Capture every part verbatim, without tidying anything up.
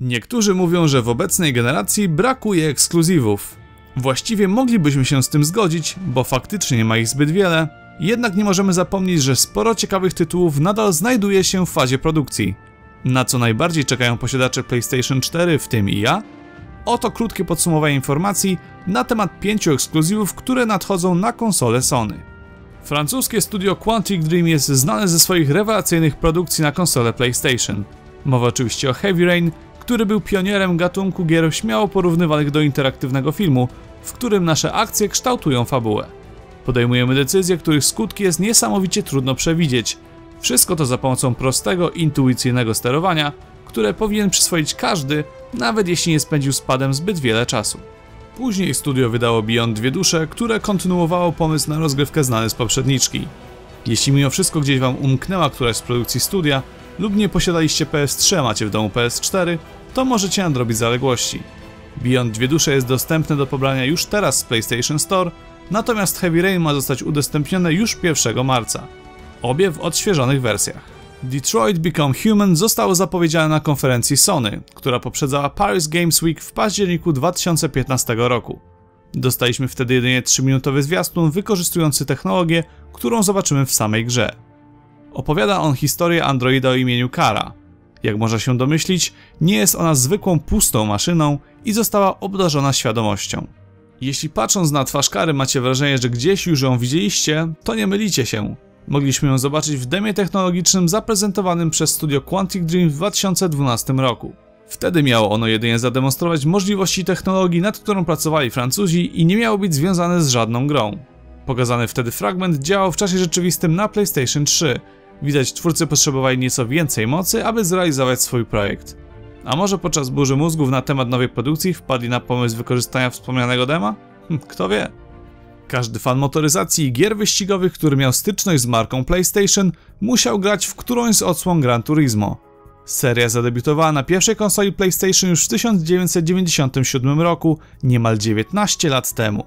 Niektórzy mówią, że w obecnej generacji brakuje ekskluzywów. Właściwie moglibyśmy się z tym zgodzić, bo faktycznie nie ma ich zbyt wiele, jednak nie możemy zapomnieć, że sporo ciekawych tytułów nadal znajduje się w fazie produkcji. Na co najbardziej czekają posiadacze PlayStation cztery, w tym i ja? Oto krótkie podsumowanie informacji na temat pięciu ekskluzywów, które nadchodzą na konsolę Sony. Francuskie studio Quantic Dream jest znane ze swoich rewelacyjnych produkcji na konsolę PlayStation. Mowa oczywiście o Heavy Rain, który był pionierem gatunku gier śmiało porównywanych do interaktywnego filmu, w którym nasze akcje kształtują fabułę. Podejmujemy decyzje, których skutki jest niesamowicie trudno przewidzieć. Wszystko to za pomocą prostego, intuicyjnego sterowania, które powinien przyswoić każdy, nawet jeśli nie spędził z padem zbyt wiele czasu. Później studio wydało Beyond Dwie Dusze, które kontynuowało pomysł na rozgrywkę znany z poprzedniczki. Jeśli mimo wszystko gdzieś wam umknęła któraś z produkcji studia, lub nie posiadaliście P S trzy, a macie w domu P S cztery, to możecie nadrobić zaległości. Beyond Dwie Dusze jest dostępne do pobrania już teraz z PlayStation Store, natomiast Heavy Rain ma zostać udostępnione już pierwszego marca. Obie w odświeżonych wersjach. Detroit Become Human zostało zapowiedziane na konferencji Sony, która poprzedzała Paris Games Week w październiku dwa tysiące piętnastego roku. Dostaliśmy wtedy jedynie trzyminutowy zwiastun wykorzystujący technologię, którą zobaczymy w samej grze. Opowiada on historię androida o imieniu Kara. Jak można się domyślić, nie jest ona zwykłą pustą maszyną i została obdarzona świadomością. Jeśli patrząc na twarz Kary macie wrażenie, że gdzieś już ją widzieliście, to nie mylicie się. Mogliśmy ją zobaczyć w demie technologicznym zaprezentowanym przez studio Quantic Dream w dwa tysiące dwunastym roku. Wtedy miało ono jedynie zademonstrować możliwości technologii, nad którą pracowali Francuzi i nie miało być związane z żadną grą. Pokazany wtedy fragment działał w czasie rzeczywistym na PlayStation trzy. Widać, twórcy potrzebowali nieco więcej mocy, aby zrealizować swój projekt. A może podczas burzy mózgów na temat nowej produkcji wpadli na pomysł wykorzystania wspomnianego dema? Hm, kto wie? Każdy fan motoryzacji i gier wyścigowych, który miał styczność z marką PlayStation, musiał grać w którąś z odsłon Gran Turismo. Seria zadebiutowała na pierwszej konsoli PlayStation już w tysiąc dziewięćset dziewięćdziesiątym siódmym roku, niemal dziewiętnaście lat temu.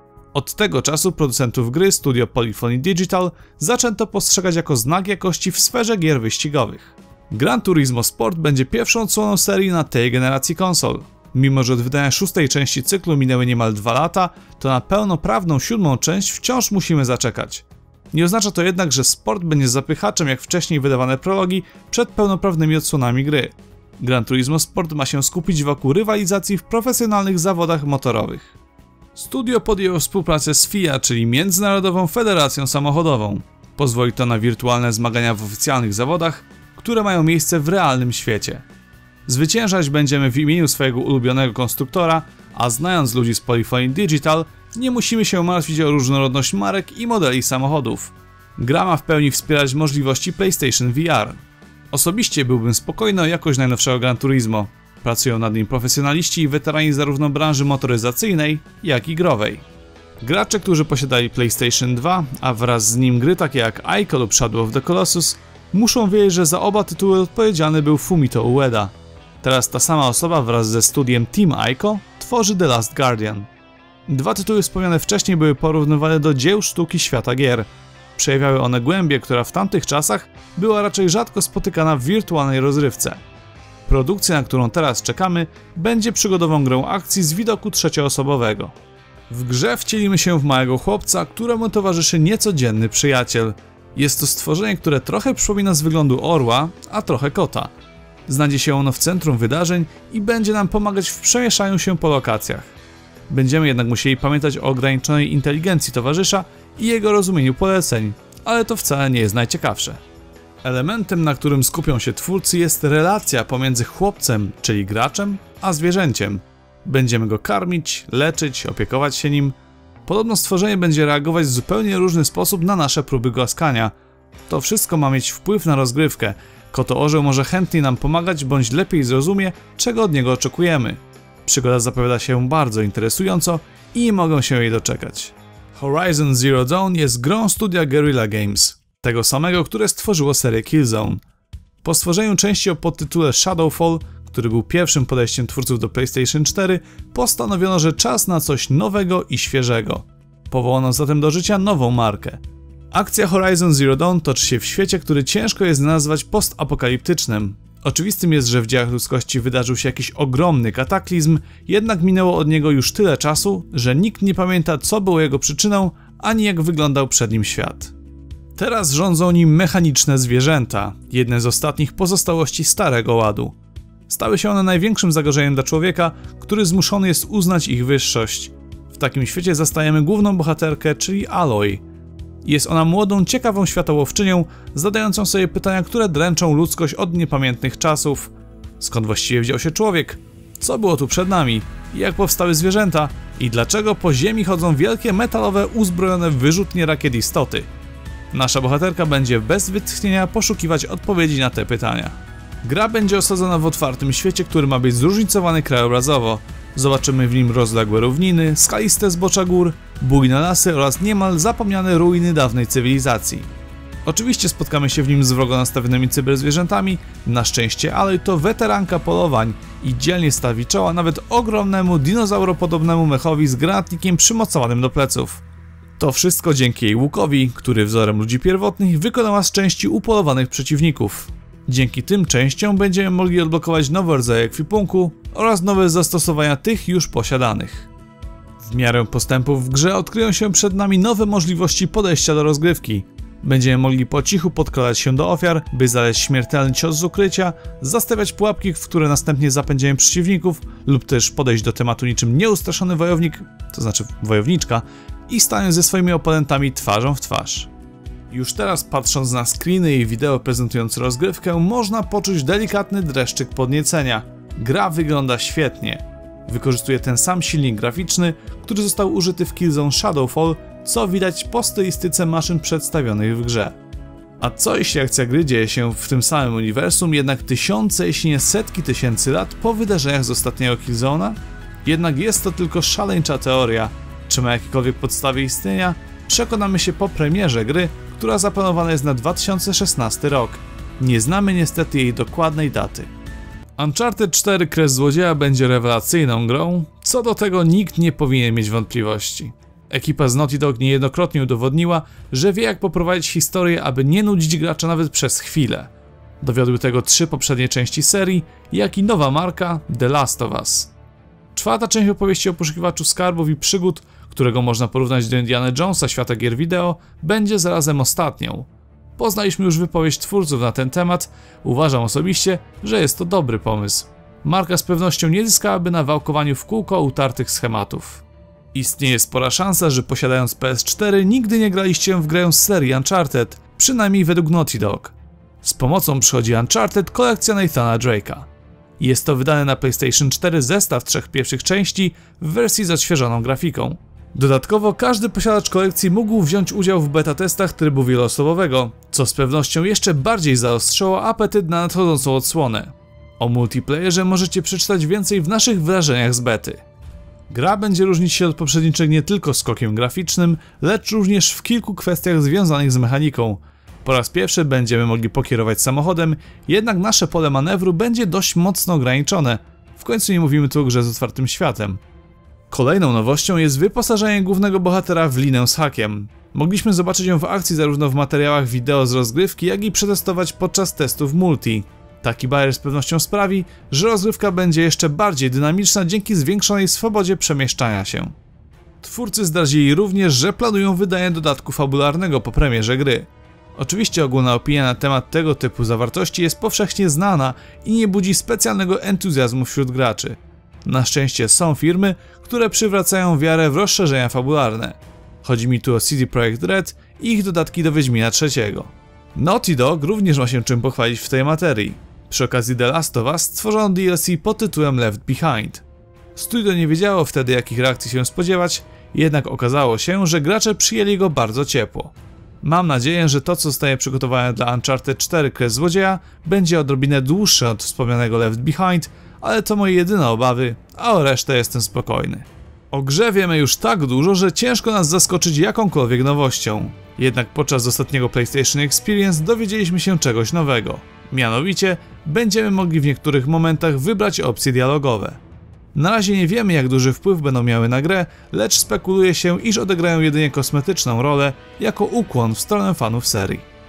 Od tego czasu producentów gry, studio Polyphony Digital, zaczęto postrzegać jako znak jakości w sferze gier wyścigowych. Gran Turismo Sport będzie pierwszą odsłoną serii na tej generacji konsol. Mimo że od wydania szóstej części cyklu minęły niemal dwa lata, to na pełnoprawną siódmą część wciąż musimy zaczekać. Nie oznacza to jednak, że Sport będzie zapychaczem jak wcześniej wydawane prologi przed pełnoprawnymi odsłonami gry. Gran Turismo Sport ma się skupić wokół rywalizacji w profesjonalnych zawodach motorowych. Studio podjęło współpracę z F I A, czyli Międzynarodową Federacją Samochodową. Pozwoli to na wirtualne zmagania w oficjalnych zawodach, które mają miejsce w realnym świecie. Zwyciężać będziemy w imieniu swojego ulubionego konstruktora, a znając ludzi z Polyphony Digital, nie musimy się martwić o różnorodność marek i modeli samochodów. Gra ma w pełni wspierać możliwości PlayStation V R. Osobiście byłbym spokojny o jakość najnowszego Gran Turismo. Pracują nad nim profesjonaliści i weterani zarówno branży motoryzacyjnej, jak i growej. Gracze, którzy posiadali PlayStation dwa, a wraz z nim gry takie jak Ico lub Shadow of the Colossus, muszą wiedzieć, że za oba tytuły odpowiedzialny był Fumito Ueda. Teraz ta sama osoba wraz ze studiem Team Ico tworzy The Last Guardian. Dwa tytuły wspomniane wcześniej były porównywane do dzieł sztuki świata gier. Przejawiały one głębię, która w tamtych czasach była raczej rzadko spotykana w wirtualnej rozrywce. Produkcja, na którą teraz czekamy, będzie przygodową grą akcji z widoku trzecioosobowego. W grze wcielimy się w małego chłopca, któremu towarzyszy niecodzienny przyjaciel. Jest to stworzenie, które trochę przypomina z wyglądu orła, a trochę kota. Znajdzie się ono w centrum wydarzeń i będzie nam pomagać w przemieszczaniu się po lokacjach. Będziemy jednak musieli pamiętać o ograniczonej inteligencji towarzysza i jego rozumieniu poleceń, ale to wcale nie jest najciekawsze. Elementem, na którym skupią się twórcy, jest relacja pomiędzy chłopcem, czyli graczem, a zwierzęciem. Będziemy go karmić, leczyć, opiekować się nim. Podobno stworzenie będzie reagować w zupełnie różny sposób na nasze próby głaskania. To wszystko ma mieć wpływ na rozgrywkę. Koto-orzeł może chętnie nam pomagać, bądź lepiej zrozumie, czego od niego oczekujemy. Przygoda zapowiada się bardzo interesująco i nie mogę się jej doczekać. Horizon Zero Dawn jest grą studia Guerrilla Games, tego samego, które stworzyło serię Killzone. Po stworzeniu części o podtytule Shadowfall, który był pierwszym podejściem twórców do PlayStation cztery, postanowiono, że czas na coś nowego i świeżego. Powołano zatem do życia nową markę. Akcja Horizon Zero Dawn toczy się w świecie, który ciężko jest nazwać postapokaliptycznym. Oczywistym jest, że w dziejach ludzkości wydarzył się jakiś ogromny kataklizm, jednak minęło od niego już tyle czasu, że nikt nie pamięta, co było jego przyczyną, ani jak wyglądał przed nim świat. Teraz rządzą nim mechaniczne zwierzęta, jedne z ostatnich pozostałości Starego Ładu. Stały się one największym zagrożeniem dla człowieka, który zmuszony jest uznać ich wyższość. W takim świecie zastajemy główną bohaterkę, czyli Aloy. Jest ona młodą, ciekawą światołowczynią, zadającą sobie pytania, które dręczą ludzkość od niepamiętnych czasów. Skąd właściwie wziął się człowiek? Co było tu przed nami? Jak powstały zwierzęta? I dlaczego po ziemi chodzą wielkie metalowe, uzbrojone w wyrzutnie rakiet istoty? Nasza bohaterka będzie bez wytchnienia poszukiwać odpowiedzi na te pytania. Gra będzie osadzona w otwartym świecie, który ma być zróżnicowany krajobrazowo. Zobaczymy w nim rozległe równiny, skaliste zbocza gór, bujne lasy oraz niemal zapomniane ruiny dawnej cywilizacji. Oczywiście spotkamy się w nim z wrogo nastawionymi cyberzwierzętami, na szczęście Aloy to weteranka polowań i dzielnie stawi czoła nawet ogromnemu, dinozauropodobnemu mechowi z granatnikiem przymocowanym do pleców. To wszystko dzięki jej łukowi, który wzorem ludzi pierwotnych wykonała z części upolowanych przeciwników. Dzięki tym częściom będziemy mogli odblokować nowe rodzaje ekwipunku oraz nowe zastosowania tych już posiadanych. W miarę postępów w grze odkryją się przed nami nowe możliwości podejścia do rozgrywki. Będziemy mogli po cichu podkradać się do ofiar, by znaleźć śmiertelny cios z ukrycia, zastawiać pułapki, w które następnie zapędzimy przeciwników, lub też podejść do tematu niczym nieustraszony wojownik, to znaczy wojowniczka, i stanąć ze swoimi oponentami twarzą w twarz. Już teraz, patrząc na screeny i wideo prezentujące rozgrywkę, można poczuć delikatny dreszczyk podniecenia. Gra wygląda świetnie. Wykorzystuje ten sam silnik graficzny, który został użyty w Killzone Shadowfall, co widać po stylistyce maszyn przedstawionych w grze. A co jeśli akcja gry dzieje się w tym samym uniwersum, jednak tysiące, jeśli nie setki tysięcy lat po wydarzeniach z ostatniego Killzone'a? Jednak jest to tylko szaleńcza teoria. Czy ma jakiekolwiek podstawy istnienia? Przekonamy się po premierze gry, która zaplanowana jest na dwa tysiące szesnasty rok. Nie znamy niestety jej dokładnej daty. Uncharted cztery Kres Złodzieja będzie rewelacyjną grą, co do tego nikt nie powinien mieć wątpliwości. Ekipa z Naughty Dog niejednokrotnie udowodniła, że wie jak poprowadzić historię, aby nie nudzić gracza nawet przez chwilę. Dowiodły tego trzy poprzednie części serii, jak i nowa marka The Last of Us. Czwarta część opowieści o poszukiwaczu skarbów i przygód, którego można porównać do Indiana Jonesa świata gier wideo, będzie zarazem ostatnią. Poznaliśmy już wypowiedź twórców na ten temat, uważam osobiście, że jest to dobry pomysł. Marka z pewnością nie zyskałaby na wałkowaniu w kółko utartych schematów. Istnieje spora szansa, że posiadając P S cztery nigdy nie graliście w grę z serii Uncharted, przynajmniej według Naughty Dog. Z pomocą przychodzi Uncharted kolekcja Nathana Drake'a. Jest to wydany na PlayStation cztery zestaw trzech pierwszych części w wersji z odświeżoną grafiką. Dodatkowo każdy posiadacz kolekcji mógł wziąć udział w beta testach trybu wieloosobowego, co z pewnością jeszcze bardziej zaostrzyło apetyt na nadchodzącą odsłonę. O multiplayerze możecie przeczytać więcej w naszych wrażeniach z bety. Gra będzie różnić się od poprzedniczych nie tylko skokiem graficznym, lecz również w kilku kwestiach związanych z mechaniką. Po raz pierwszy będziemy mogli pokierować samochodem, jednak nasze pole manewru będzie dość mocno ograniczone. W końcu nie mówimy tu o grze z otwartym światem. Kolejną nowością jest wyposażenie głównego bohatera w linę z hakiem. Mogliśmy zobaczyć ją w akcji zarówno w materiałach wideo z rozgrywki, jak i przetestować podczas testów multi. Taki bajer z pewnością sprawi, że rozgrywka będzie jeszcze bardziej dynamiczna dzięki zwiększonej swobodzie przemieszczania się. Twórcy zdradzili również, że planują wydanie dodatku fabularnego po premierze gry. Oczywiście ogólna opinia na temat tego typu zawartości jest powszechnie znana i nie budzi specjalnego entuzjazmu wśród graczy. Na szczęście są firmy, które przywracają wiarę w rozszerzenia fabularne. Chodzi mi tu o C D Projekt Red i ich dodatki do Wiedźmina trzeciego. Naughty Dog również ma się czym pochwalić w tej materii. Przy okazji The Last of Us stworzono D L C pod tytułem Left Behind. Studio nie wiedziało wtedy jakich reakcji się spodziewać, jednak okazało się, że gracze przyjęli go bardzo ciepło. Mam nadzieję, że to co zostaje przygotowane dla Uncharted cztery Kres Złodzieja będzie odrobinę dłuższe od wspomnianego Left Behind, ale to moje jedyne obawy, a o resztę jestem spokojny. O grze wiemy już tak dużo, że ciężko nas zaskoczyć jakąkolwiek nowością. Jednak podczas ostatniego PlayStation Experience dowiedzieliśmy się czegoś nowego. Mianowicie, będziemy mogli w niektórych momentach wybrać opcje dialogowe. Na razie nie wiemy jak duży wpływ będą miały na grę, lecz spekuluje się, iż odegrają jedynie kosmetyczną rolę, jako ukłon w stronę fanów serii.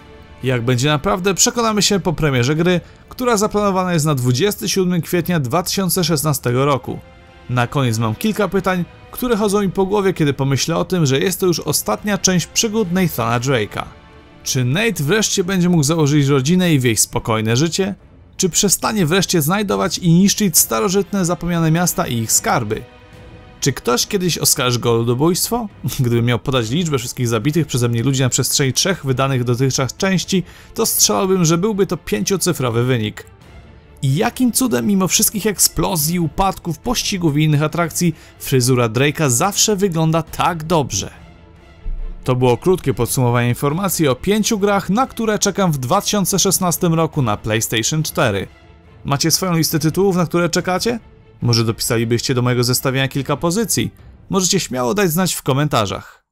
Jak będzie naprawdę, przekonamy się po premierze gry, która zaplanowana jest na dwudziestego siódmego kwietnia dwa tysiące szesnastego roku. Na koniec mam kilka pytań, które chodzą mi po głowie, kiedy pomyślę o tym, że jest to już ostatnia część przygód Nathana Drake'a. Czy Nate wreszcie będzie mógł założyć rodzinę i wieść spokojne życie? Czy przestanie wreszcie znajdować i niszczyć starożytne, zapomniane miasta i ich skarby? Czy ktoś kiedyś oskarży go o ludobójstwo? Gdybym miał podać liczbę wszystkich zabitych przeze mnie ludzi na przestrzeni trzech wydanych dotychczas części, to strzelałbym, że byłby to pięciocyfrowy wynik. I jakim cudem mimo wszystkich eksplozji, upadków, pościgów i innych atrakcji, fryzura Drake'a zawsze wygląda tak dobrze? To było krótkie podsumowanie informacji o pięciu grach, na które czekam w dwa tysiące szesnastym roku na PlayStation cztery. Macie swoją listę tytułów, na które czekacie? Może dopisalibyście do mojego zestawienia kilka pozycji? Możecie śmiało dać znać w komentarzach.